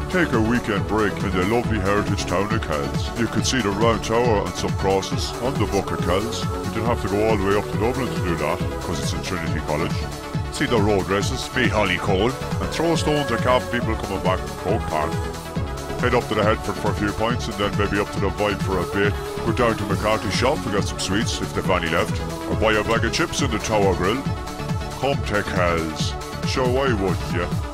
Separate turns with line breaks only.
Take a weekend break in the lovely heritage town of Kells. You can see the round tower and some crosses on the book of Kells. You don't have to go all the way up to Dublin to do that, because it's in Trinity College. See the road races, be Holly Cole, and throw stones at cabin people coming back from Croke Park. Head up to the Headford for a few pints and then maybe up to the Vibe for a bit. Go down to McCarthy's shop to get some sweets if they've any left. Or buy a bag of chips in the Tower Grill. Come to Kells. Sure, why wouldn't you?